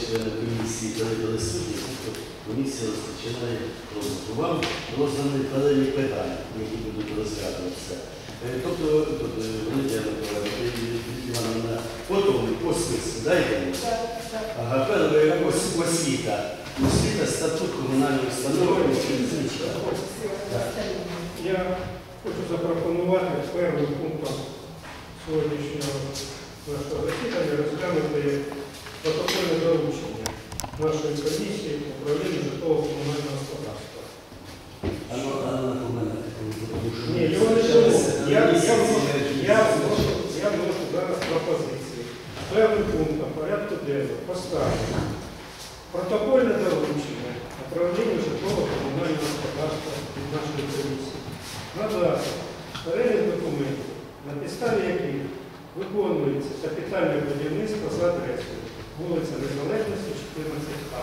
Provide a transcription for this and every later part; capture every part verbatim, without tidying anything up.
члени комісії передали судді, тобто комісія розпочинає роботу. Вам роздані паралельні питання, які будуть розглядатися. Тобто, Володя Івановна, потім по списку, дайте? Ага, перше, освіта. Освіта, статут комунальної установи. Я хочу запропонувати першим пунктом сьогоднішнього нашого засідання розглянути протокольне доручення нашої комісії управління житлово-комунального господарства. А ну, а у мене Ні, його не було. Я, я, я, вношу, я вношу зараз пропозиції. Першим пунктом порядку денного поставити протокольне доручення управління житлово-комунального господарства від нашої комісії. Надати перелік документів, на підставі яких виконується капітальне будівництво за адресою вулиця Незалежності, чотирнадцять А.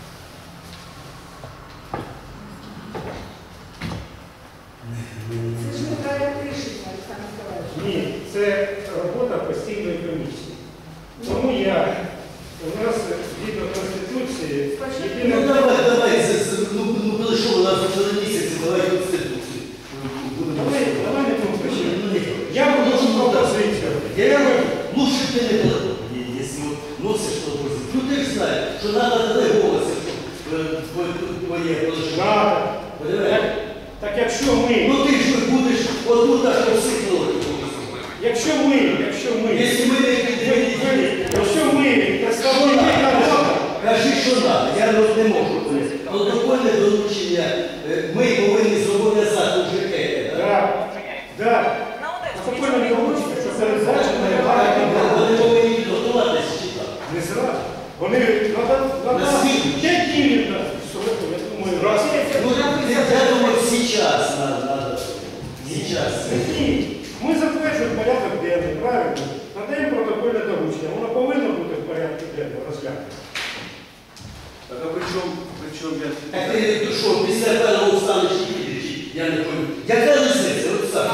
Це ж не проект рішення, Олександр Миколаївич. Ні, це робота постійної комісії. Тому я, у нас згідно Конституції, єдине... Ну давай, давай, ну прийшов у нас вже місяці, давай Конституцію. Давай, давай не тому причину. Я вношу пропозицію. Я лучше ты не было, если носишь пропозицию. Ну ты же знаешь, что надо три голоса, чтобы твоє положення. Надо. Понимаєш? Так якщо ми... Ну ти ж будеш отут аж по всіх років. Якщо ми, якщо ми... Якщо ми не підтримуємо, якщо ми представники народу... кажи, що треба, я не можу. Протокольне доручення ми повинні зобов'язати у ЖК. Так, так. Протокольне доручення, що передбачено, не варто. Вони повинні підготуватися чи так? Не зразу. Вони надо п'ять днів, я думаю, раз. Ну, я думаю, сейчас надо. Сейчас. Ні. Ми затверджуємо порядок денний, правильно? Надаємо протокольне доручення. Воно повинно бути в порядку денного розглянути. Так а при чому, при чому я... Так ти що, після першого встанеш і підеш? Я не пам'ятаю. Яка різниця?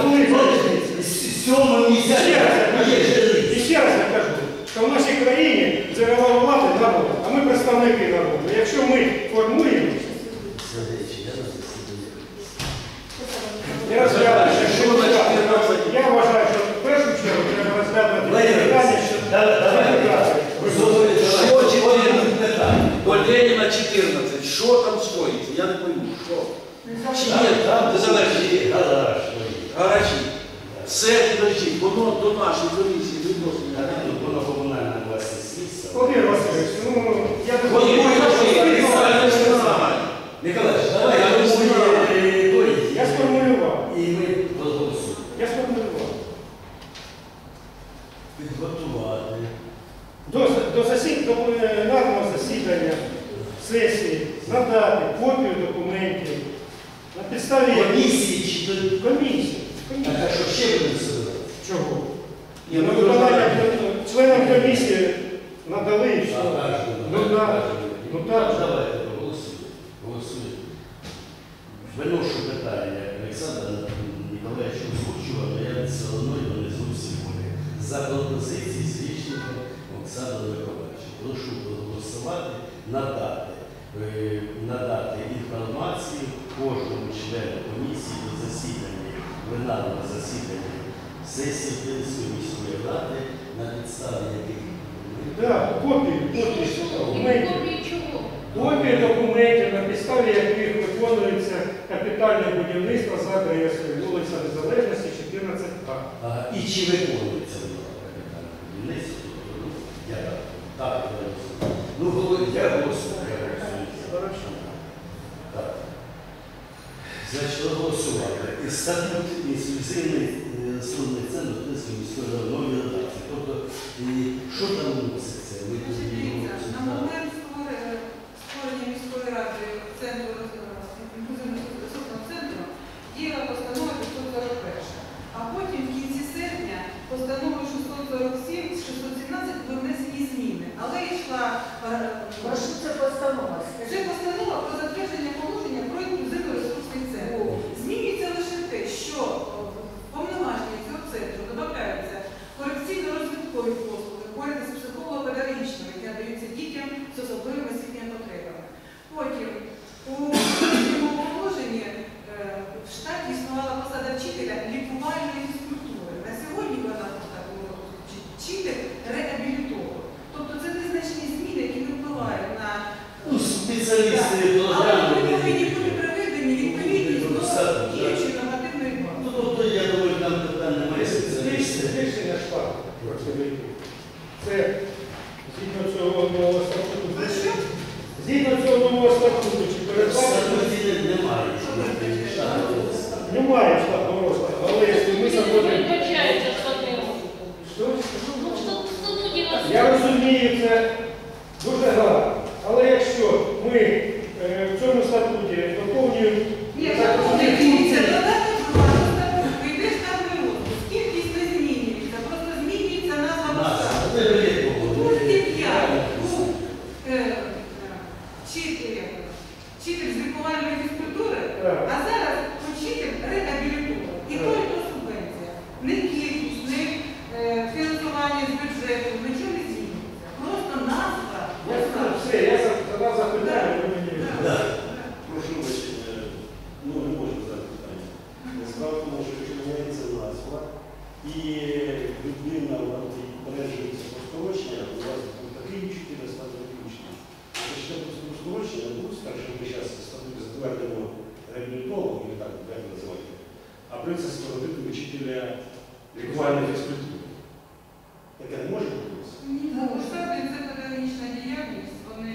З цього місця. І ще раз я кажу, що в нашій країні джерела влади народ, а ми представники народу. Якщо ми формуємо, я розглядаю, якщо я вважаю, що в першу чергу треба розглядати питання, що До Леніна чотирнадцять. Що там стоїть? Я не пойму. Що? Чи є там незалежні гаражі? Все, підождіть, воно до нашої комісії відноситься. Воно комунальна власність місця. Володимир Васильович, ну, я Вони думаю, Николаевич, давай, я думаю, я сформулював. і ми проголосуємо. Я сформулював. Підготувати. До, до, засід, до пленарного засідання сесії надати копію документів на підставі Комісії чи до... комісії. Так, а що ще будемо собирати? Чого? Ні, Ну, ну, виконання членам комісії надали і все. А, Ну так. Ну так. Давайте проголосуємо. Голосуємо. Виношу питання Олександра Ніколаєвича озвучував, але я все одно його не зовсім говорю. За пропозиції Свічника Олександра Миколаївича. Прошу проголосувати, надати, надати інформацію кожному члену комісії до засідання, пленарного засідання сесії Київської міської ради, на підставі яких Так, копії, копії документів. Копії документів, на підставі яких виконується капітальне будівництво за адресою вулиця Незалежності, чотирнадцять А. Ага, і чи виконується воно капітальне будівництво? Ну, я так, так, я розумію. Ну, говорю, я голосую, я голосую. Хорошо. Так. Значить, голосувати. І статут інклюзивний судний центр Київської міської ради нової редакції. Тобто, і що там вноситься? Ми тут На момент створення міської ради центру інклюзивного судного центру діяла постанова п'ятсот сорок перша, а потім в кінці серпня постановою шістсот сорок сім, шістсот сімнадцять були внесені зміни. Але йшла... Про що це постанова? Це постанова про затвердження положення про інклюзивно-ресурсний центр. Змінюється лише те, що повноваження цього центру додаються корекційно-розвиткові послуги, поряд із психолого-педагогічними, які надаються спеціалісти Але вони програми. повинні бути приведені відповідність до діючої нормативної бази. Ну, тобто, я думаю, там питань немає Збільшення спеціалістів. штату працівників. Це згідно цього нового статуту. Ви що? Згідно цього нового статуту, чи В передбачено? статуті немає. Немає штатного розкладу, але якщо ми заходимо... Передбачається штатний Що? Ну, в статуті у нас Я розумію, це дуже гарно. Але якщо ми е, в цьому статуті доповнюємо Ні, так, закони ці дивіться, функції, додаток два, додаток три, йде штатний розпис. Кількість не змінюється, просто змінюється назва Нас, посади. це бред У було. пункті п'ять був е, вчитель, як його, вчитель з лікувальної фізкультури, Так. а зараз вчитель реабілітолог. І то, і то субвенція. Не кількість, не е, фінансування з бюджету, нічого не змінюється. Просто назва я скажу, посади. все, я за- задав запитання, ви мені відповіли. Да. Прошу вибачення, ну не можу задати питання. Справа в тому, що якщо міняється назва і людина пережується по скорочення, у вас був такий вчитель, а стане такий вчитель. Якщо по скорочення будуть так, що ми зараз статути затвердимо реабілітолога, і так, як називати, а принцип скоротити вчителя лікувальної фізкультури. Таке не може бути? Ні, ну, штати – це педагогічна діяльність, вони...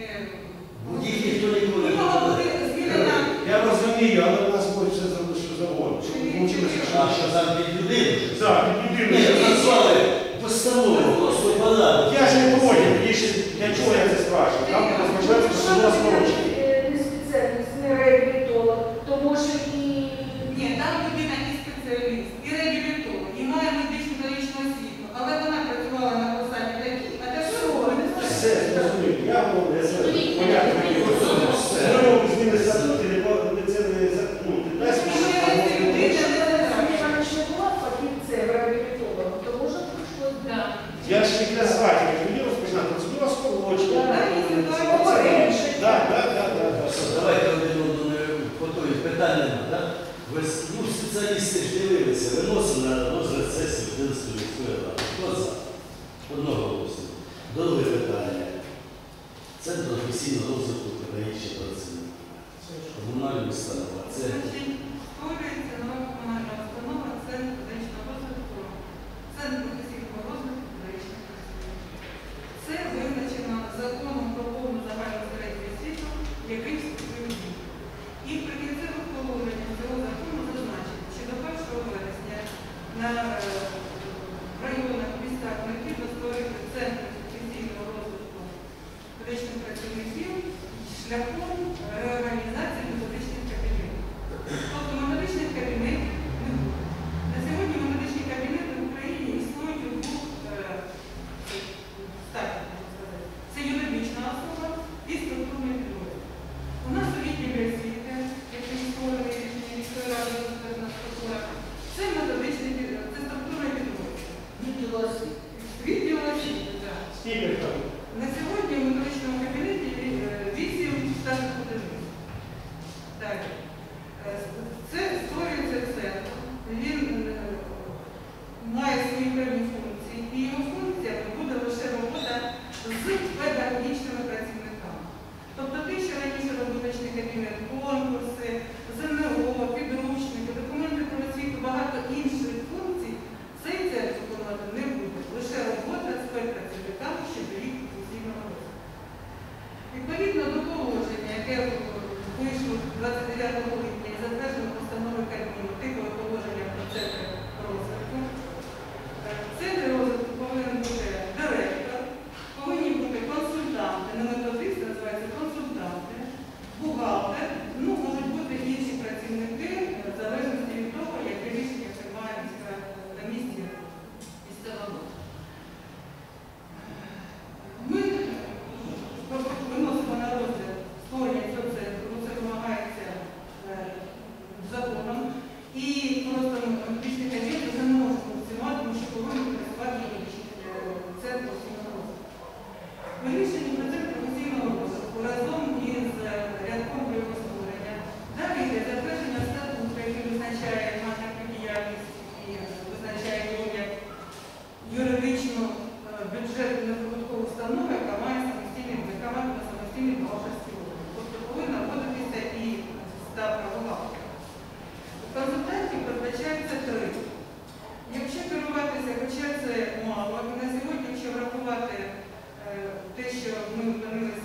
Їх ніхто ніколи Ну, не мала бути буде. змінена. Я розумію, але в нас може все зробити, що завгодно. Щоб ви навчилися, що А що там під людину? так, Ні, людина. назвали постанову, просто порядок. Я ж не понял, більше для чого я це спрашиваю? Там розпочнеться посудова скорочення. Не спеціаліст, не реабілітолог, тому що і... Ні, там людина і спеціаліст, і реабілітолог, і має медичну медичну освіту, але вона працювала на посаді такій, а тепер вона не Все, зрозуміло. Я говорю, я це понятно. Можливо, зміни статути, не було- не це не за- ну, не дасть Якщо людина Сергій Іванович не була фахівцем реабілітологом, то може прийшлось Да. Я ж не для звати, мені розпочинати процедура скорочення. Так, і ситуація. попередження. Так, так, так, так. Все, давайте один одному готові. Питань нема, так? Ви с- ну, спеціалісти ж дивилися, виносимо на розгляд сесії Одинської міської ради. Хто за? Одноголосно. Друге питання. Центр професійного розвитку педагогічних працівників. Комунальні установа. Це Значить, створюється нова комунальна установа Центр медичного розвитку, Центр професійного розвитку медичних працівників. Це визначено законом про повну загальну середню освіту, який вступив в дію. І в прикінцевих положеннях цього закону зазначено, що до першого вересня на е, районах, містах необхідно створити Центр професійного розвитку медичних працівників шляхом реорганізації методичних кабінетів. Тобто методичних кабінетів не буде. На сьогодні методичні кабінети в Україні існують у двох е, стадіях, можна сказати. Це юридична особа і структурний підрозділ. У нас у відділі освіти, який створений рішення міської ради розповідна структура, це методичний підрозділ, це структурний підрозділ. відділ освіти. Відділ освіти, так. Скільки там? На сьогодні в методичному кабінеті е, вісім штатних одиниць. Далі. Е, Це створюється центр. Він е, має свої певні функції, і його функціями буде лише робота з педагогічними працівниками. Тобто ті, що раніше роботичний кабінет, конкурси, ЗНО, підручники, документи про освіту, багато інших функцій, цей центр виконувати не буде. Лише робота з педпрацівниками щодо їх професійного розвитку. Відповідно до положення, яке вийшло двадцять дев'ятого липня і затверджено постановою Кабміну, типове положення про центри розвитку. В центрі розвитку повинен бути директор, повинні бути консультанти, не методист, називається консультанти, бухгалтер, ну, можуть бути інші працівники, в залежності від того, яке рішення приймає міська комісія місцева влада. Ми виносимо на розгляд створення цього центру, це вимагається е, законом, і просто медичний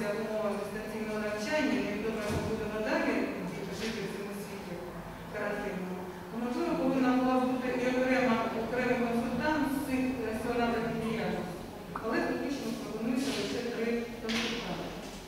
умовами дистанційного навчання, невідомо як буде надалі жити в цьому світі карантинному, то, можливо, повинна була бути і окрема, окремий консультант з цих раціональних діяльностей. Але фактично пропонується лише три консультанти.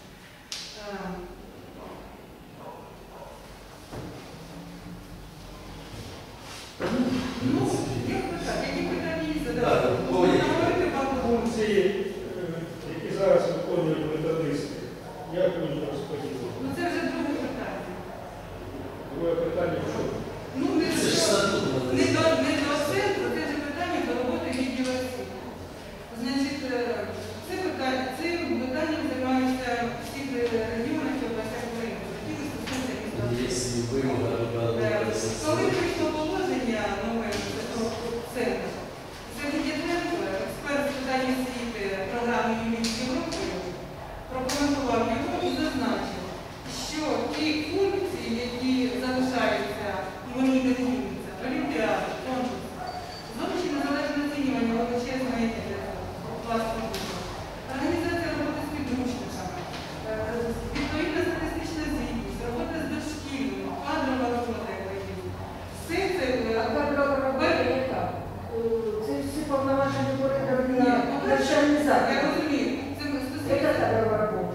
Ну, як питання, які питання є задавати? Говорити багато. Функції, е, які зараз виконують методисти, як вони розподілені? Ну це вже друге питання. Друге питання в чому? Ну, не Це ж до, статут. не до, не до центру, це ж питання до роботи відділу освіти. Значить, е, це питання, цим питанням займаються всі регіони і областях України, які стосуються міста. Якщо вимога Коли прийшло положення нове центру, Сергій Діденко, експерт з питань освіти програми «Юність Європою», прокоментував його і зазначив, що ті функції, які залишаються, і вони не змінюються, олімпіади, конкурси, зовнішнє незалежне оцінювання величезної власної роботи, організація роботи з підручниками, відповідна статистична звітність, робота з дошкільними, кадрова робота, яка є. Все це А кадрова робота яка? Це всі повноваження коридору Ні, на ну, навчальний я заклад. розумію, це Яка стосується кадрова робота?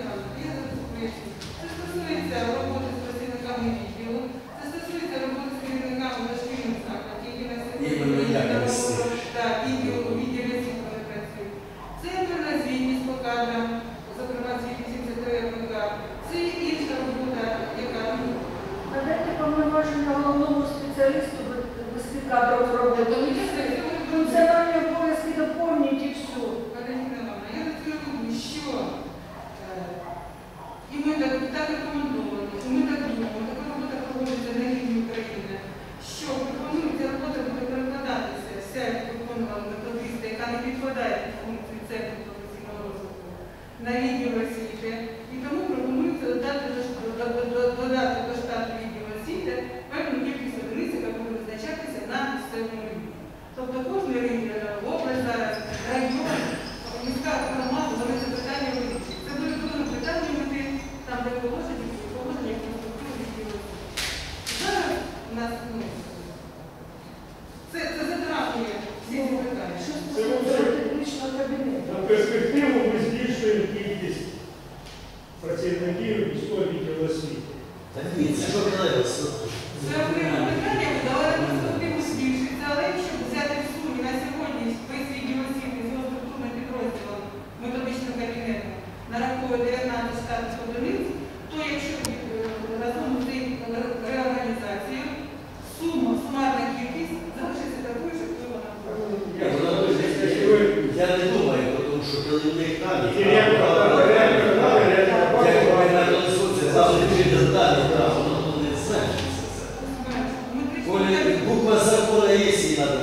Це стосується роботи з працівниками відділу, це стосується роботи з керівниками дошкільних закладів, які на Іменно як вони сьогодні стежать. так, відділ, відділ освіти вони працюють. Це інтерна звітність по кадрам, зокрема звітність сімдесят три РПК. Це інша робота, яка ну, Надайте повноваження головному спеціалісту вести кадрову роботу. Функціональні обов'язки доповнюють і все. Валентина Івановна, я розумію, що е, і ми так, так рекомендовано, і ми так думаємо, така робота проводиться на рівні України, що пропонується робота буде перекладатися, вся яка виконувала методиста, яка не підпадає під функції центру професійного розвитку, на відділ освіти. І тому пропонується додати до, до, до, додати до штату відділу освіти певну кількість одиниць, яка буде визначатися на місцевому рівні. Тобто кожен рівень, область зараз, район, міська громада, вони це питання вирішують. Це буде дуже питання мети, там де положення, положення інфраструктури відділу освіти. Зараз у нас, ну, це, це затрагує всі ці питання. Що стосується технічного кабінету? На перспективу ми збільшуємо кількість працівників міського відділу освіти. Та ні, це що правильно. Це окреме питання, але перспективу збільшиться, але якщо взяти в сумі на сьогодні весь відділ освіти з його структурним підрозділом, методичним кабінетом, нараховує дев'ятнадцять штатних одиниць, то якщо е, разом з цією реорганізацією, сума, сумарна кількість залишиться такою, що вона Я, я не думаю, тому що коли в них там, І реально, реально, реально, як реально. ви на конструкції завжди деталі, так, воно тут не значиться це. Ми Коли трішки буква закону є, і треба.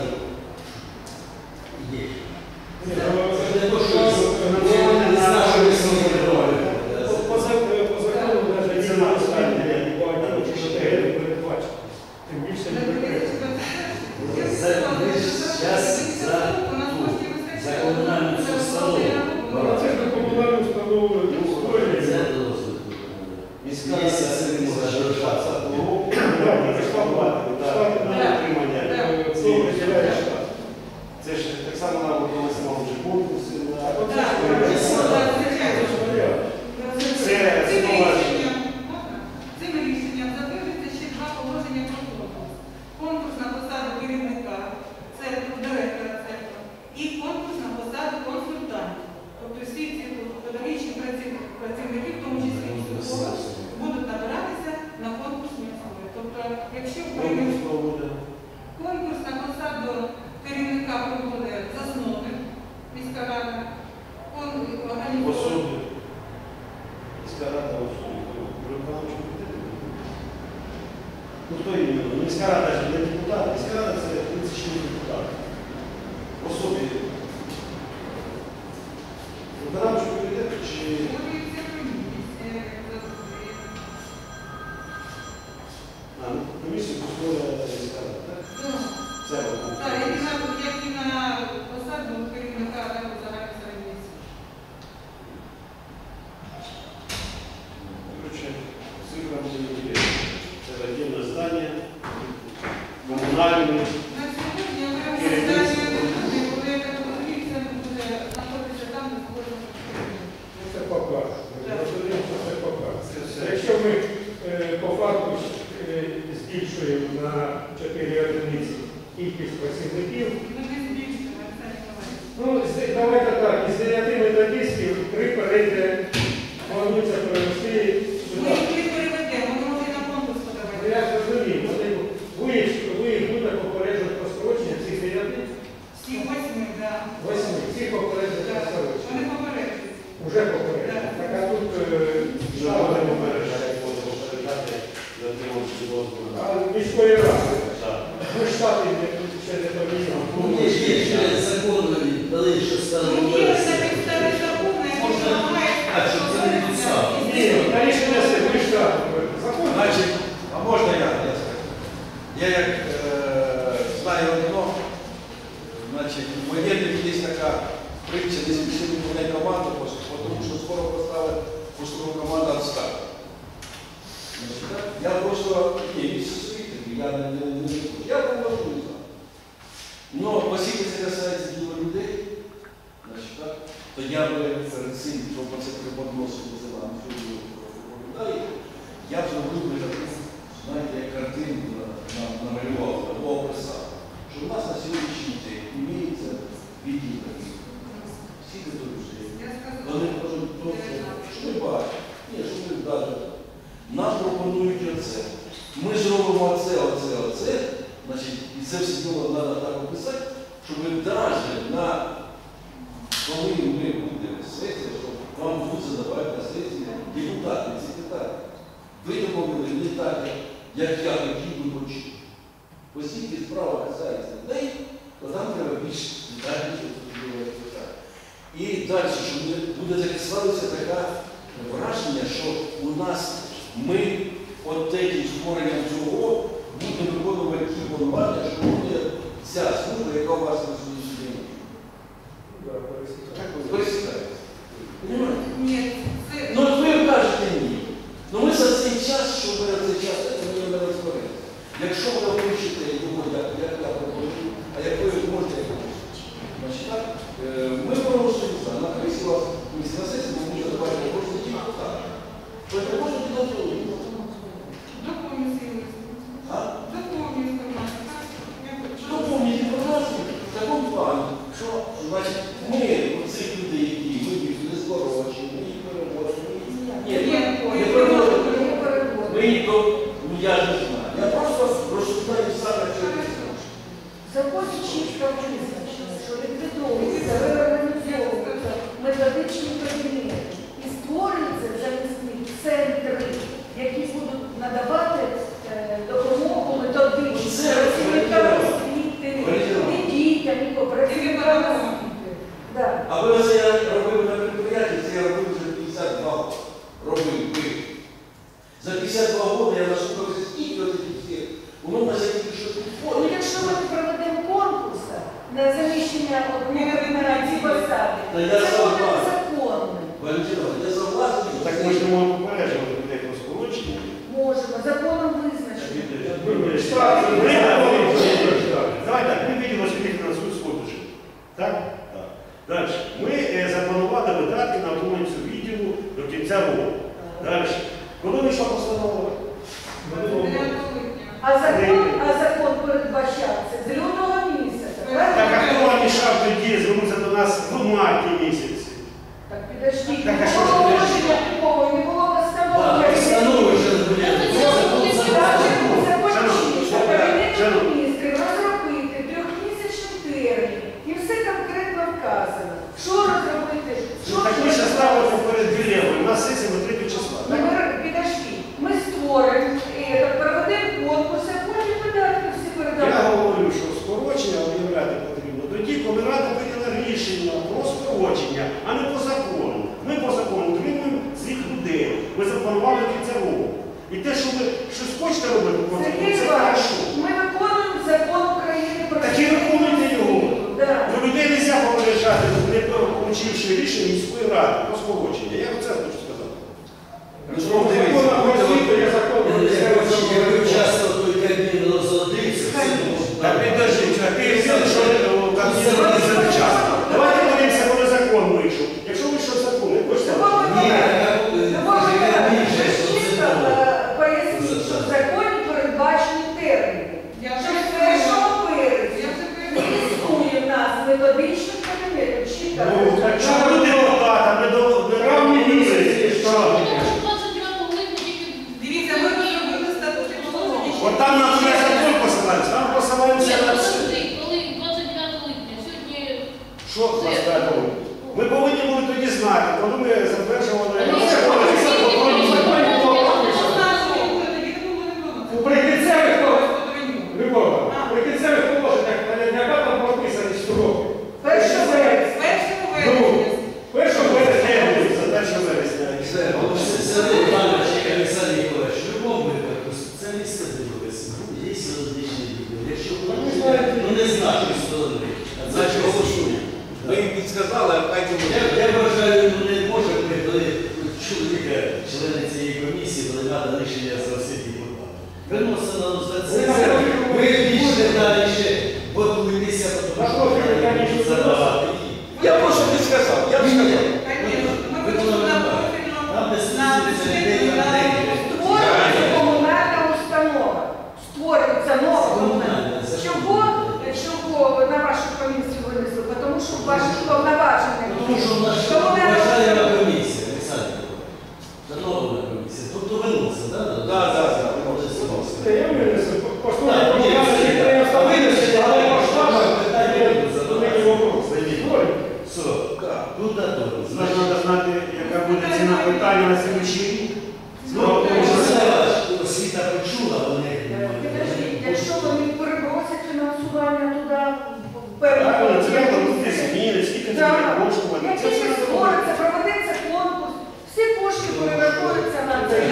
Є. Ні, Це ну, не то, що не з нашої сім'ї. По закону, по закону, навіть ціна остання, багатьох чотири передбачено. Тим більше не прикрито. Зараз за ту, за комунальну установу. Це ж на комунальну установу устроєння. Це розвитку. Міська Місяць це не може держатися. Це ж так само нам готувалися мав вже конкурси на Це Цим знову ж. рішенням, цим рішенням затвердиться ще два положення про конкурс. Конкурс на посаду керівника центру, директора центру, і конкурс на посаду консультантів. Тобто всі ці педагогічні працівники, в тому числі військові, будуть набиратися на конкурсній основі. Тобто, якщо приймемо конкурс на посаду керівника проводить засновник міська рада, організовує. Особи. Міська рада особи. Виконавчого комітету. Ну хто іменно? Міська рада ж не депутат, міська рада це тридцять чотири депутати. Особі. Виконавчого комітету чи... А, ну, комісію построїла міська рада, так? Це Так, як і на, як і на посаду керівника загальної середньої освіти. Якщо ми е, по факту е, збільшуємо на чотири одиниці кількість працівників, Ми не збільшуємо, Олександр Миколаївич. ну, з- давайте так, із дев'яти методистів три перейде, планується перевести Ми сюди. їх не переведемо, ми можемо на конкурс Ну, подавати. я зрозумів, вони, ви, ви їх будете попереджувати про скорочення цих дев'яти, Всі восьми, да. восьми, всіх попереджувати про Да. Вони скорочення. попереджують. Уже попереджено. Да. Так, а тут е, Що що вони попереджають, можна попереджати, за отримавши дозволу. а міської ради. Так. Ми штати ще не поміняли. Ну, є ж є ж закон, дали, що стало Ну, в є вересні. вже підстави закону, які Можна- вимагають, А, щоб це не підстава. Ні, та рішення це ми штати. Закон. Значить, а можна я, я скажу? Я як е, знаю одно, значить, у воєнних є така притча, не спішили мене команду, бо- тому що скоро поставили послугу команду відставку. Значить, так, я просто, ні, від світу, я не, не, не, я поможу не знаю. Но оскільки це касається діла людей, значить, так, то я би перед цим, щоб це преподносити за вами, що ви розповідаєте, я б зробив би таку, знаєте, як картинку на- на- намалював, або описав, що в нас на сьогоднішній день імеється відділ таких. Всі готові. Я сказала. Вони кажуть, то, що ми бачимо. Ні, що ми навіть. Нам пропонують оце. Ми зробимо оце, оце, оце. Значить, і це все діло треба так описати, щоб навіть на коли ми будемо сесія, щоб вам будуть задавати на сесії депутати, секретарі. Ви домовили не так, як я хотів би почути. Оскільки справа касається людей, то там треба більш детальніше питати. І далі, щоб не буде зафіксувалося таке враження, що у нас ми от таким створенням цього будемо виконувати ті повноваження, що буде ця служба, яка у вас на сьогоднішній день. Да, пересікаю. Так ви пересікаєте. Понимаєте? Ні, це... Ну от ви кажете ні. Ну ми за цей час, що ви за цей час, це ми не розберемо. Якщо ви вивчите його, як, як я пропоную, а як ви можете, як ви можете. Значить так, е, ми проголосуємо за. На комісії у вас місце на сесії, ми можемо давати просто ті питання. Тобто можна підготовити. Доповнюється. А? Доповнюється інформація. Так? Я хочу. Що помните інформацію в такому плані, що значить, ми, оцих людей, які ми їх не скорочуємо, ми їх переводимо, ми їх... Ні, Ні, ми ні, не переводимо. Не переводимо. Ми їх до... Ну я ж не знаю. Я просто розсуждаю саме через це. Закон чітко визначено, що ліквідовуються, реорганізовуються методичні кабінети і створюються замість них центри, які будуть надавати е, допомогу методичну Це працівникам оригінал. освіти, Оригінал. і дітям, і по працівникам освіти. Да. А ви це я робив на підприємстві, це я робив вже п'ятдесят два роки. Робив, ви. За п'ятдесят два роки я наслухався стільки от цих всіх. Воно в нас як тільки що Ну, підходить. якщо ми не проведемо конкурсу на заміщення одного на ці посади, Та я це буде согласен. незаконно. Валентина, я согласен. Так ми ж не можемо попереджувати людей про скорочення. Можемо, законом визначено. Ви штати, ми не штати. Давай так, ми виділимо собі фінансову сходу. Так? Так. Далі. Ми е, запланували видатки на отримання цього відділу до кінця року. Далі. Коли вийшла постанова? дев'ятого липня. А закон, а закон передбачався з лютого місяця. Так, а правильно? хто вам мішав тоді звернутися до нас в марті місяці? Так, підождіть, Так, а не що ж було ви положення такого, не було постанови. Так, постанови вже не буде. Кабінету міністрів розробити трьохмісячний термін. І все конкретно вказано. Що розробити? Ну, так ми ще ставимо перед ділянкою. У нас сесія на третє числа. Ну, Так? ми, підожди, ми створимо, е, проведемо конкурс, а потім видатки всі Я передамо. говорю, що скорочення об'являти потрібно тоді, коли Рада прийняла рішення про скорочення, а не по закону. Ми по закону отримуємо цих людей. Ми запланували кінця року. І те, що ви щось хочете робити по закону, Сергій це Іванович, хорошо. ми виконуємо закон України про Так і виконуйте його. Да. Ну, людей не можна попереджати, не отримавши рішення міської ради про скорочення. Я оце хочу сказати. Ну, що ви дивіться, Якби участвував той Кабмін розродився, все було. Так підождіть, а ти взяли, що там є завчасно. Давайте подивимося, коли закон вийшов. Якщо вийшов закон, не хочете? Ні, Кабмін же, що це було. тепер члени цієї комісії приймати рішення за всі депутати. Виносимо на розгляд Ви сесії. на Ви більше далі ще готуєтеся, тому що ви задавати. Я просто не сказав, я б сказав. Конечно, ми Ви будемо були на нормально. профільному, Там, де на стосується людей, засіданні, на людей. Створюється комунальна установа. Створюється нова комунальна. Комунальна, за що? Чого, чого на вашу комісію винесли? Тому що ваші повноваження. Тому що в нас Комунальна вважаємо установа. комісія, Олександр Миколаївич. Шановна комісія. Тобто виносимо, так? Да, да, да. Та я винесу, Так, поскольку ні, комунальне всі. підприємство винесли, але масштаби Питання є не задавати. великий вопрос. Великий. Все, тут дату. Значить, треба знати, яка буде ціна питання на слідчий рік. Ну, освіта почула, вони... Підождіть, якщо вони перебросять фінансування туди, Правильно, це треба буде певно. зміни, скільки це Так. буде коштувати. Як Це тільки все треба. створиться, проведеться конкурс, всі кошти перерахуються на це.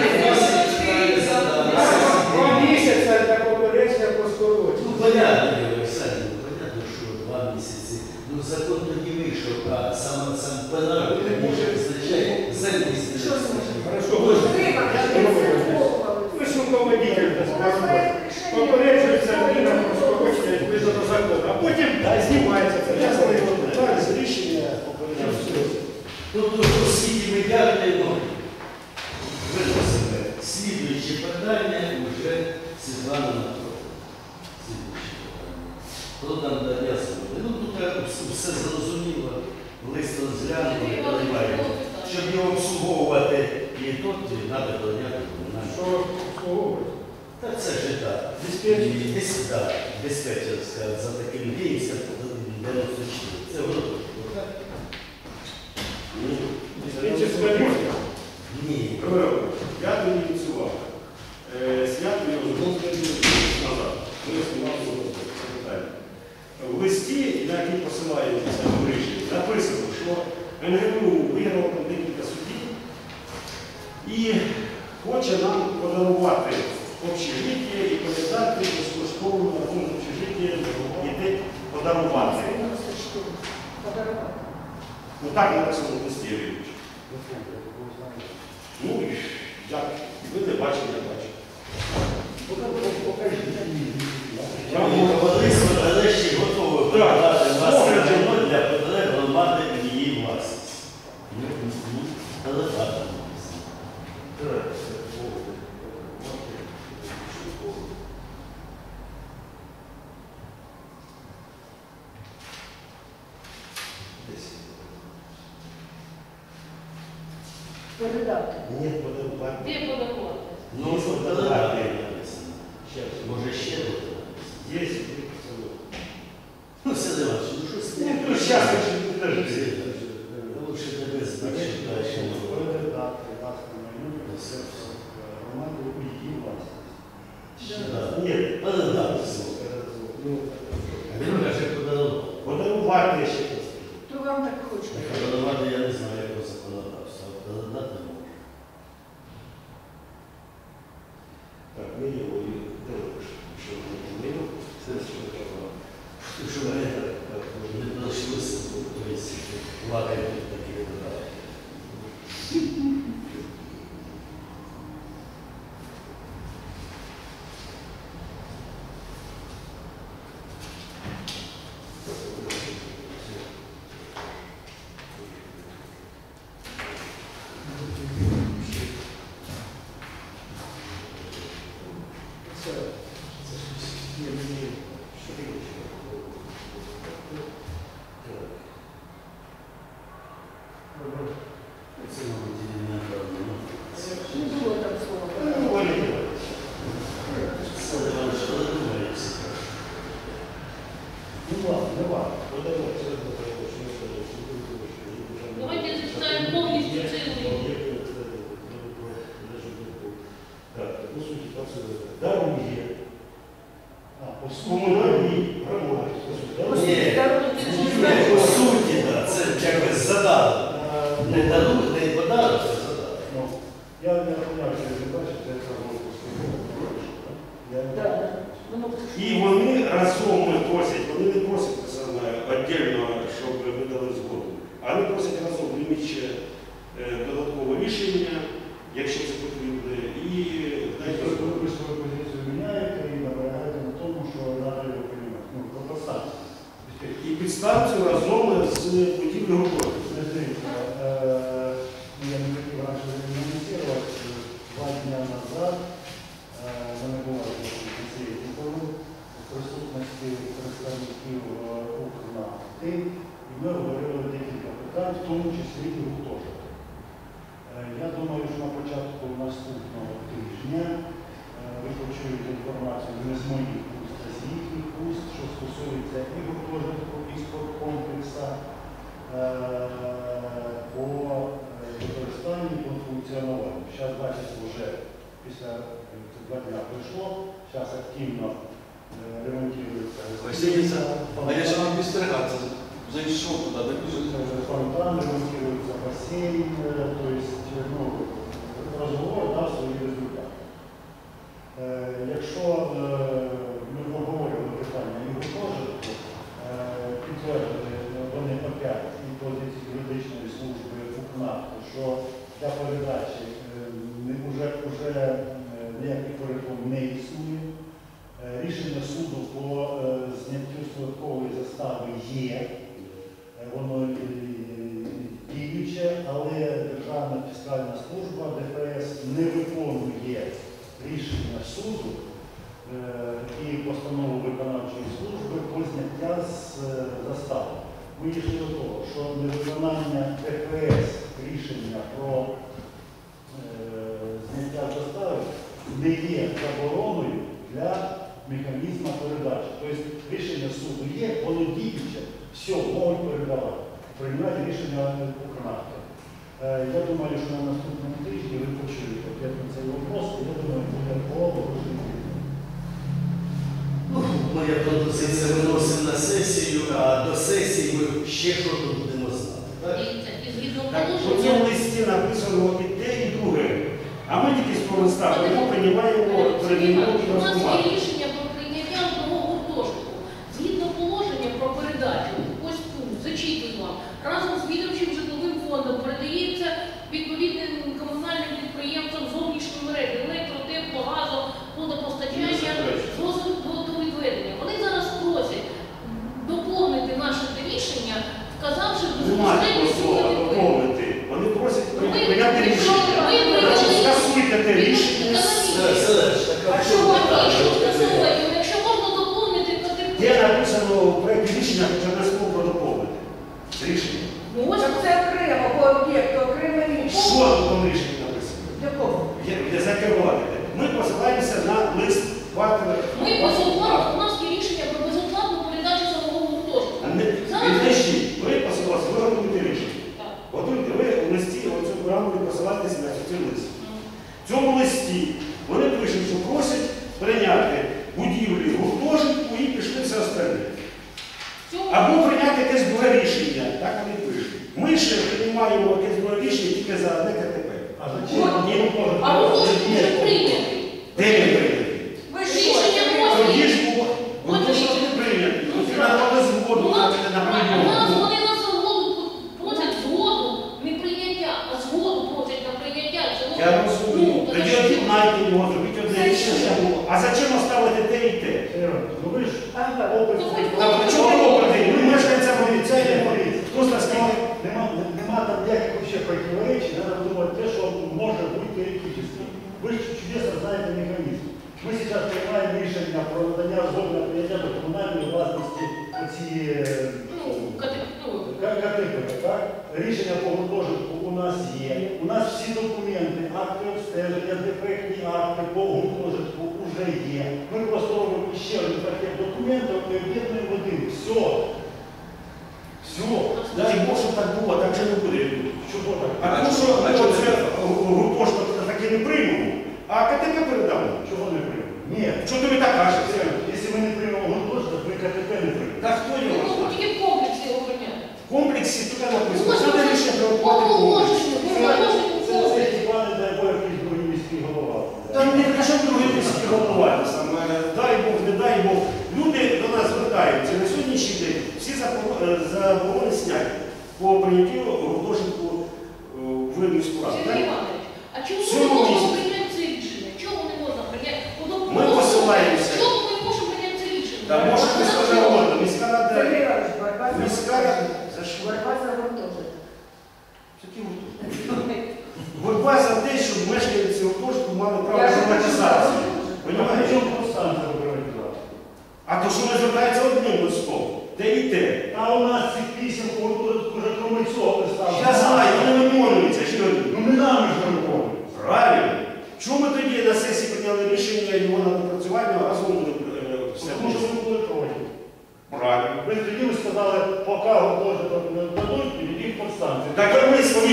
Два місяці для попередження по скороченню. Ну, понятно, Олександр, понятно, що два місяці. Ну, закон тоді вийшов, а сам, сам пленар, може, визначає за місяць. Що значить? Хорошо, Треба, ви ви ж руководитель, попереджується людина про скорочення відповідно до закону, а потім знімається це. Я знаю, Так, з рішення попередньо. Тобто, оскільки ми дякуємо, виносимо слідуючі питання вже Світлана Анатоліївна. Слідуючі питання. Про надання згоди. Ну, тут все- все зрозуміло, лист розглянув, приймаємо. Щоб його обслуговувати і тут, треба прийняти комунальну. що обслуговують. Та це ж так. Диспетчер. Десь, так, диспетчерська, за таким Київська, дев'яносто чотири. Це воно тут, так? Він чи скорочення? Ні. Я не ініціював. Е, Зняти його з розгляду назад. Ми знімали з розгляду. Це питання. В листі, на який посилається в рішенні, написано, що ен ге бе у виграло там декілька судів і хоче нам подарувати общежиття і передати безкоштовно на фонд общежиття дітей подарувати. Подарувати. Ну так написано в листі, Юрійович. Ну, як? Ви не бачите, я бачу. Я вам товариство нарешті готове передати вас майно для потреб громади і її власність. Ну, ну, але так. Передати. Ні, подарувати. Де подавати? Ну, що передати написано. Може ще буде написано. Є. Ну, все давай, ну що з Ні, ну, щас, я ще не кажу. Лучше тебе знати, що далі. Ні, Передати все. А він каже, подарувати. подарувати ще раз. То вам так хочеться. Подарувати я не знаю, як законодавство, а передати можу. Так, ми його і делаємо, що ми його, це що якщо це потрібно. І дайте Тобто ви свою позицію міняєте і наполягаєте на тому, що треба його приймати. Ну, про поставку. і підставцю разом з будівлею гуртожитку. Смотрите, я не хотел раньше комментировать. Два дня назад в мене була конференція в присутності представників «Укрнафти», і ми говорили декілька питань, в тому числі і гуртожитку. Я думаю, що на початку наступного тижня ви почуєте інформацію не з моїх уст, а з їхніх уст, що стосується і гуртожитку, і спорткомплексу, по використанню, по функціонуванню. Зараз, бачите, вже після два дня пройшло, зараз активно ремонтується. Василіса, а я ще не підстерігатися. Зайшов туди, так уже. Фонтан, ремонтується басейн, то есть, ну, розговор дав свої результати. Якщо ми обговорювали питання і гуртожитку, підтвердили вони опять і позиції юридичної служби УКНАФТу, що для передачі вже, вже ніяких перепон не існує. Рішення суду по зняттю спадкової застави є, воно діюче, але Державна фіскальна служба ДФС не виконує рішення суду і постанову виконавчої служби про зняття з застави. Ми дійшли до того, що невиконання ДФС рішення про зняття з застави не є забороною для механізму передачі. Тобто рішення суду є, воно діюче, все, можуть передавати, приймати рішення УКНАФТу. Я думаю, що на наступному тижні ви почуєте опять на цей вопрос, і я думаю, буде погоджено. Моя пропозиція виносимо на сесію, а до сесії ми ще щось будемо знати. Так? Дивіться, і згідно Так, у положення, цьому листі написано і те, і друге. А ми тільки з листа беремо, приймаємо передмінку і у нас є розкладаємо. рішення про прийняття одного гуртожитку. Згідно положення про передачу, ось тут, зачитую вам, разом з відомчим житловим фондом передається відповідним комунальним підприємцям зовнішньої мережі, електро, тепло, газу, водопостачання, з водовідведення. Вони зараз просять доповнити наше рішення, вказавши Немає безпосередньо такого слова сьогодні. доповнити. Вони просять Ми- прийняти ми- рішення. ми прийняли- Скасуйте те рішення. Так, Якщо можна, якщо можна доповнити, то ти... Де написано в проєкті рішення, хоча не слово про доповнити. Це рішення. Ну, ось це окремо, по об'єкту, окремо рішення. Що в тому рішенні написано? Якого? Я- Я закривати. Ми посилаємося на лист Ватера. Ми безоплатно, у нас є рішення про безоплатну передачу самого гуртожитку. Підождіть, ви посилалися, ви готуєте рішення. Так. Готуйте, ви в листі, оцю програму ви посилаєтесь на цей лист. В цьому листі вони пишуть, що просять прийняти будівлі гуртожитку і пішли все остальне. Цього- Або прийняти якесь друге рішення, так вони пишуть. Ми ще приймаємо якесь друге рішення тільки за одне КТП. А зачем? Ні, А гуртожиток вже прийнятий. де він прийнятий? Ви що? Рішення Тоді можна. ж було, гуртожиток не прийнятий. Тоді надавали згоду У на нас, на у нас прийому. вони на згоду просять згоду, не прийняття, а згоду просять на прийняття цього. Я розумію. Ну, Тоді так, об'єднайте його, зробіть одне рішення. А зачем оставити те і те? Ну ви ж опит. Ну, хоч А Ну, чого ви образи? Ми мешканцями обіцяємо. Хто з нас Нема, скільки? нема, нема там ніяких вообще противоречий, треба думати те, що може бути теоретично. Ви ж чудесно знаєте механізм. Ми зараз приймаємо рішення про надання згоди на прийняття до комунальної власності оці Ну, категорію. КТП, так? Рішення по гуртожитку у нас є. У нас всі документи, акти обстеження, дефектні акти по гуртожитку вже є. Ми просто робимо ще один пакет документів і об'єднуємо в один. Все. Все. Дай Бог, щоб так було, так же не буде. Чого так? А тому що ми оце гуртожиток таки не приймемо, а КТП передамо. Чого не приймемо? Ні. Що тобі так кажеш? Якщо ми не приймемо гуртожиток, ми КТП не приймемо. Та хто його Ну, знає? тільки в комплексі його прийняти. В комплексі тут написано, Ось це це- рішення По приготувати комплекс. положенню, по Це положенню це комплексу. цей Степан, дай Бог, якийсь другий міський голова. Там не кажу другий міський голова. Саме, дай Бог, не дай Бог. Люди до нас звертаються. На сьогоднішній день всі заборо- е, заборони зняті по прийняттю гуртожитку е, в міську раду. Сергій Іванович, а чому Всьому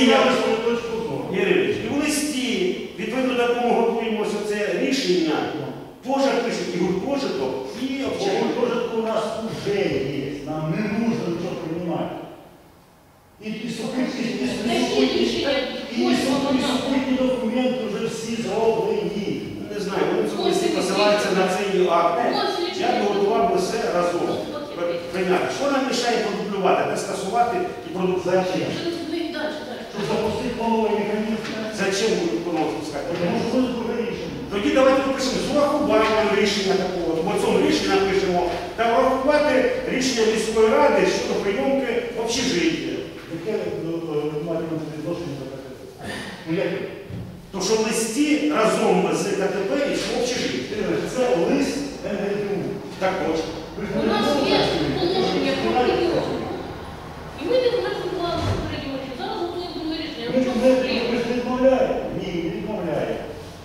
Міняли свою точку зору. Ігор, і в листі, відповідно до якому готуємося це рішення, теж пишуть і гуртожиток, і общага. Гуртожиток у нас уже есть, нам не нужно ничего принимать. И, и, супутні- и, Какие решения? и, и, супутні- и супутні документи вже всі зроблені. Не знаю, вони в листі посилаються на цей акт. Я б готував би все разом прийняти. Що нам мішає продублювати, не скасувати і продублювати? Щоб запустити новий механізм. Зачем будуть поновити пускати? Тому що буде друге рішення. Тоді давайте напишемо з урахуванням рішення такого. В цьому рішенні напишемо та врахувати рішення міської ради щодо прийомки в общежиття. Яке ви маєте відношення до КТП? Ну як? То що в листі разом з КТП і в общежиття. Це лист ен ге ді у. Так точно. У нас є положення про прийом. І ми не розглядали попередньо, що зараз готуємо друге рішення. Ви В ж чому не проблема? ви ж не відмовляєте? Ні, не відмовляєте.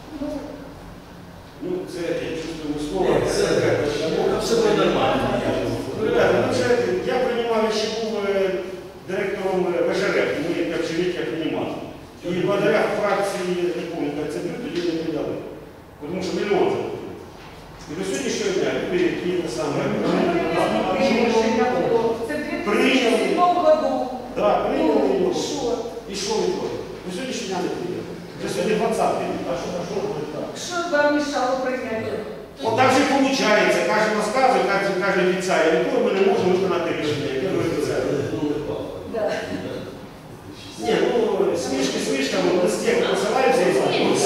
Ну, це я чувствую слово. Це абсолютно нормально. Ребята, ну, це, я приймав, я ще був е, директором В Ж Р Ф, ми як общежиття приймали. І благодаря фракції, не пам'ятаю, це бюджет тоді не прийняли. Тому що мільйон заплатили. І до сьогоднішнього дня люди, які те саме. Рішення було. Це в дві тисячі сьомому году. Так, прийняли Ну, його. що? І що ви робите? До сьогоднішнього дня не прийняли. До сьогодні двадцятий. А що, а що буде так? Що вам мішало прийняти? От так же виходить, кожен розказує, кожен каже обіцяє, ніколи ми не можемо виконати рішення, яке ми обіцяємо. Да. Ні, ну, смішки смішками, в листі посилаються і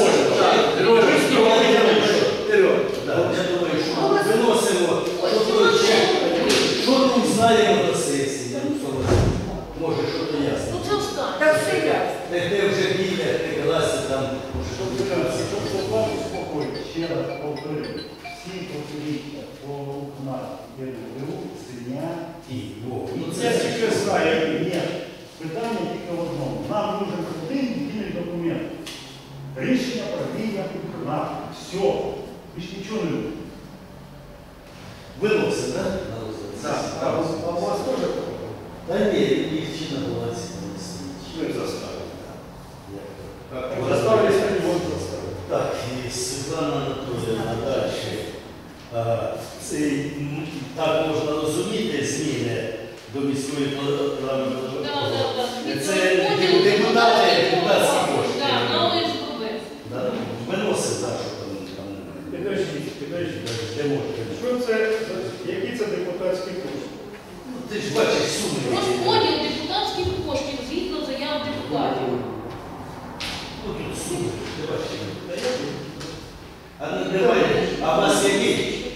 Вперед. Я думаю, що виносимо, що тут знаємо до сесії. Може, що то ясно. Ну це встань. Та все ясно. Де де вже біля, де класи там, може, що то ясно. Щоб вас успокоїти, ще раз повторюю, всі протиріччя по нас ен ге ді у зняті. Ну, я тільки знаю. Ні, питання тільки в одному. Нам нужен один єдиний документ. Рішення правління НАК. Все. Ви ж нічого не робите. Виносимо, так? Так, а у вас теж таке? Та ні, їх чи на балансі не стоїть. Ну, і заставили. Як? Заставили, якщо не можуть заставити. Так, і Світлана Анатоліївна далі. А, це, м, так можна розуміти зміни до міської програми. Да, да, да. Це Поділ депутати, депутатських депутатські повноважень. кошти. Да, на О С Б Б. Да? Виносимо, так, що там, там немає. Підождіть, підождіть. Де можна? Що це, які це депутатські кошти? Ну, ти ж бачиш суми. Розподіл депутатських коштів згідно заяв депутатів. Ну, тут суми, ти бачиш. А ну, давай, а у вас які?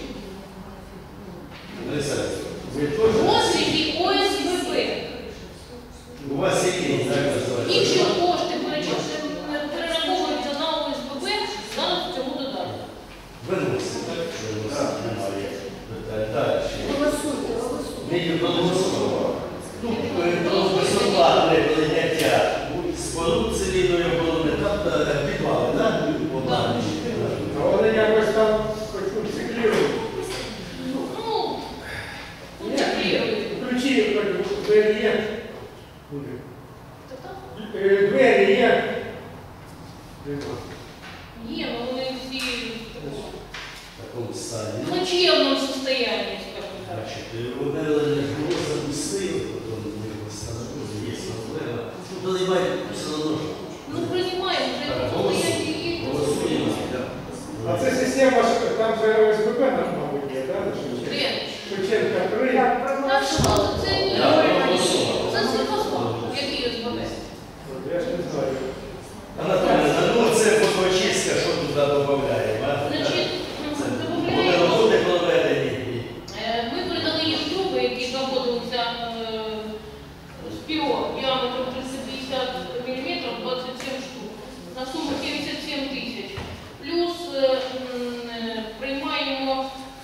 Олександр, ви теж? Розвідки О С Б Б. У вас які? Так називається? Якщо кошти перечислені, перераховуються на О С Б Б, зараз в цьому додатку. Виносимо, так? Виносимо, немає питань. Далі. Голосуйте, голосуйте. Ми проголосували. Ну, про безоплатне прийняття споруд цивільної оборони, там е, підвали, так? А вони якось там хочуть циклювати. Ну, концентрують. Ключі, двері є. Так, Е, Двері є. є, але вони всі в такому В такому стані. плачевному состоянии, скажімо так. Значить, обмеження ж було запустили, потім ми встановили, є проблема. Ну, доливайте все одно. Ну, приймаємо, вже Так, в голосуємо. состоянии є. Голосуємо. А це система, що там же О С Б Б, мабуть, є, так? Де? Шевченка три. Так, Так, що проголосували. це ні. Я проголосував. Це світлофор, який О С Б Б. Я ж не знаю. Анатолій, ну це фоточистка, що туди додаємо, а? Значить, Це буде додаємо. роботи проведені. Е, Ми передали їм труби, які знаходилися з піо діаметром триста п'ятдесят міліметрів, двадцять сім штук, на суму сімдесят сім тисяч. Плюс е, м, е, приймаємо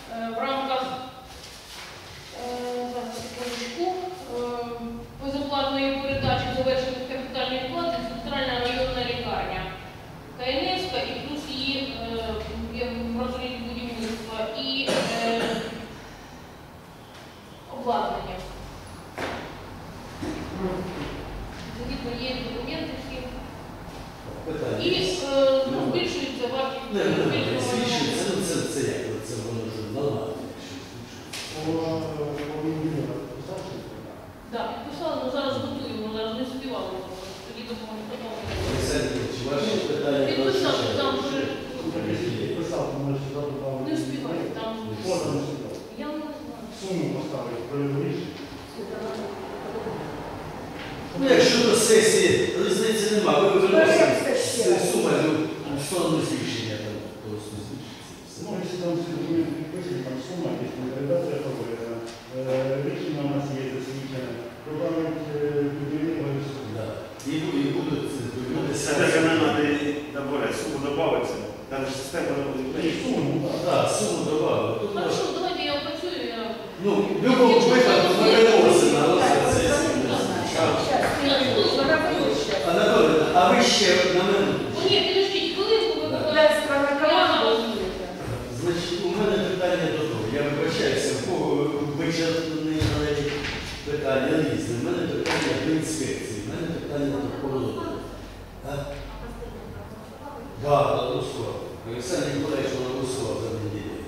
Не, не, не, збільшується, ну це, це як, це воно вже нормально. По об'єднанню підписавши? Так, підписали, але зараз готуємо, зараз не співали. Тоді допомогли. Олександр, чи ваші питання? Підписали, там вже Підписав, тому що сюди добавили. не співають, там Можна не співати. я не знаю. Суму поставити, проявиш. Ну, якщо до сесії різниці немає, ви виносите сума в сторону збільшення, там просто збільшиться. Ну, якщо там всі документи підписані, там сума, є редакція повинна. Рішення у нас є засвідчене. Добавить підвійного і суду. Да. І, бу- і будуть люди Це даже не треба добавляти, суму добавиться, там же система не буде. І суму, так. Так, суму добавили. Тут можна- Хорошо, давайте я опрацюю, я... Ну, в будь-якому випадку ми виносимо на розгляд сесії. Анатолій, а ви ще на мене? О, ні, підождіть, хвилинку, ви Да. покажете. Значить, у мене питання до того. Я вибачаюся, в кого вичерпані питання різні. У мене питання до інспекції, у мене питання до прокуратури. Так, голосував. Олександр Ніколаївич голосував за неділю.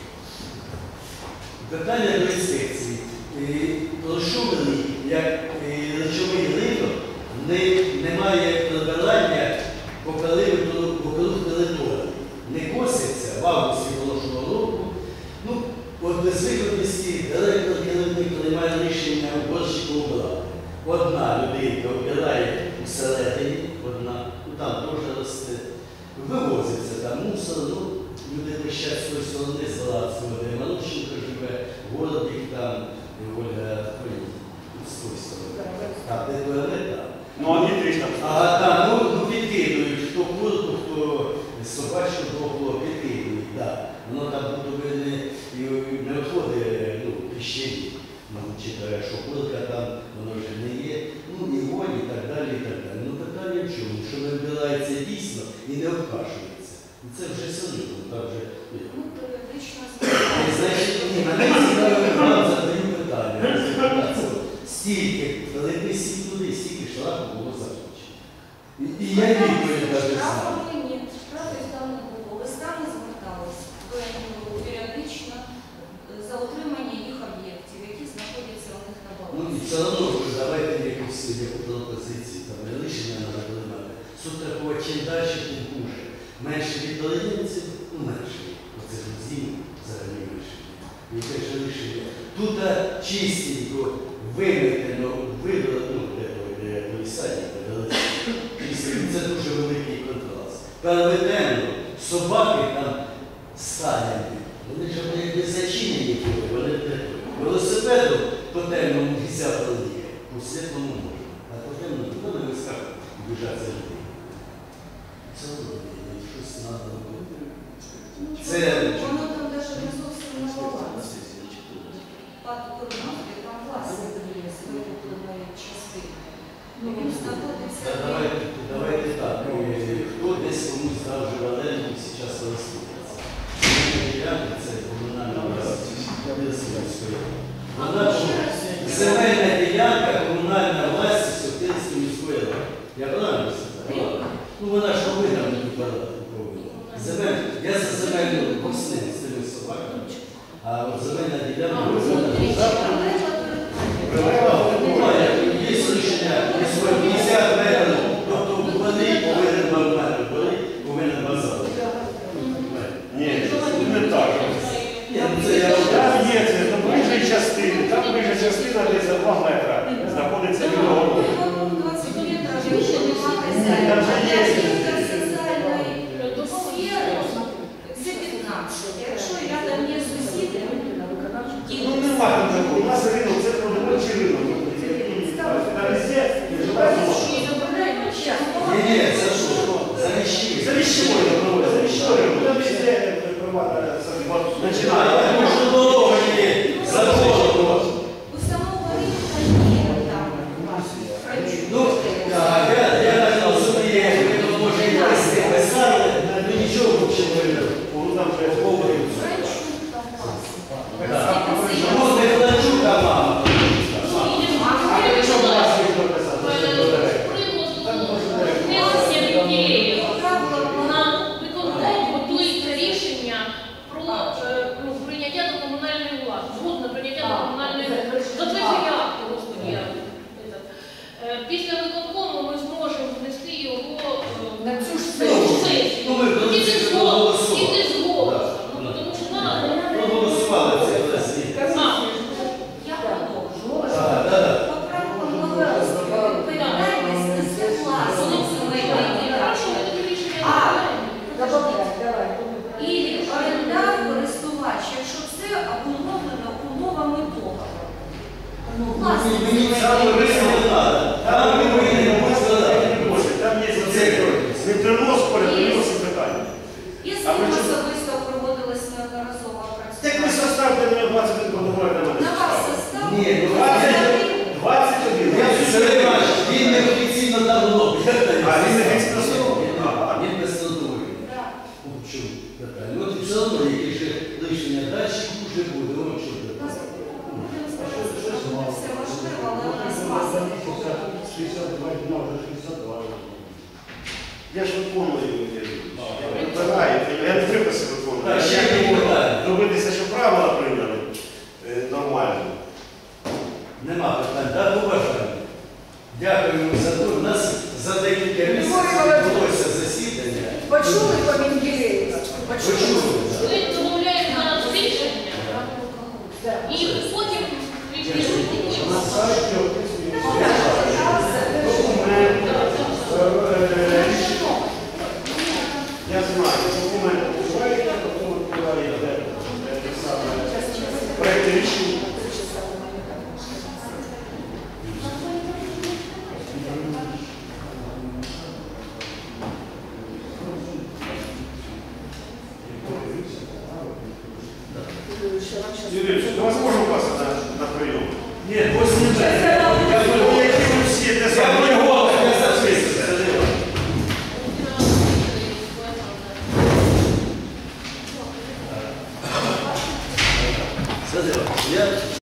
Питання до інспекції. Розшурений, як е, речовий ринок, не, немає прибирання покалив території. Не коситься в августі прошлого року. Ну, от безвиходності директор керівник приймає рішення борщику обрати. Одна людинка обирає всередині, одна, ну там теж росте. Вивозиться там мусор, ну, люди весь час з тої сторони з Галацького, де Манущенко живе, Городик там, Ольга, з тої сторони. А де туалет там. Ну, а не тріш там. А так, ну, ну підкидують, хто куртку, хто собачку, хто підкидують, так. Воно там буде не, не відходить, ну, піщені, мабуть, читає, що куртка там, воно вже не є, ну, і воні, і так далі, і так далі. Ну, питання в чому? Що не вбирається дійсно і не обкашується. І це вже серйозно, так вже. Ну, періодично Е, Значить, ні, мене цікавить, вам задаю питання. розібратися. Стільки, великий світ туди, стільки штрафу було заключено. І, і я відповідь навіть знаю. Штрафами ні, штрафів там не було. Листами звертались періодично за отримання їх об'єктів, які знаходяться у них на Ну і балансі. все одно ж давайте якусь яку пропозицію, там рішення треба приймати. Суд такого, чим далі, тим хуже. Менше підприємців, ну менше. Оце ж зім взагалі менше. І те ж рішення. Тут а, чистенько, виметено, вибрано, ну, де де полісадні, це дуже великий контраст. Переведено, собаки там станені. Вони ж вони не зачинені були, вони не велосипедом по темному десятого дня, по світлому можна. А по темному вони вискакують і біжать за людей. Це робить, щось треба робити. Це Воно там навіть не зовсім на балансі. Пату Корнавки, там власне є свої впливної частини. Ну, він знаходиться... Та давайте, давайте так, ну, хто десь комусь дав вже в оренду і зараз розслідується. Це комунальна власність Охтирської. Вона земельна ділянка, комунальна власність Охтирської міської ради. Я правильно сказав? Ну вона ж повинна бути повинна. Земель, я за земельну посни з тими собаками, а от земельна ділянка немає. Є рішення п'ятдесят метрів, тобто вони повинен нормально, вони повинен базар. Ні, не так. Ні, ну це я Там є це на ближній частині, там ближня частина десь за два метри знаходиться від дороги. двадцять метрів, якщо нема хазяїна. А для соціальної сфери це п'ятнадцять. Якщо рядом є сусіди, Ну нема там такого, у нас ринок, це продовольчий ринок. Там везде Ні, ні, це що? За вещі. за вещевой добровольчий, за вещевой ринок. Там везде приватна А, починає. я можу дорога є, за дорогу. у самого ринку є там Ну, так, я, я так розумію, ви може і листи писали, ну нічого взагалі не Ну там вже говорю. Франчук там власне. Так. Ну, не плачу, мама. Мені саме рису не треба. Там ми повинні бути задати. Там є не перенос, перенос і питання. Якщо А при чому- особисто проводилось неодноразово Так ви працювання. составте мені двадцять один договор на мене. На вас состав? Ні, ну, двадцять один. Я Сергій Іванович, він не офіційно давно. А він не офіційно давно? Ага. Він без статуї. Так. От чому питання. Ну, от все одно, які ще лишення дачі вже буде. От що питання. Все важливо, але у нас маса. шістдесят два дня, вже шістдесят два. Я ж виконую, я вибираю, я не виписи виконую. Так, ще Я є не можу питання. добитися, що правила прийняли е, нормально. Нема питань, так, поважаємо. Дякуємо за те. У нас за декілька місяців відбулося засідання. Почули по Менделєєву? Почули. Ви домовляєте зараз рішення і потім відвідуєте. На сайті описується. Я знаю, документи бувають, потім відбувається проєкт рішення. Юрій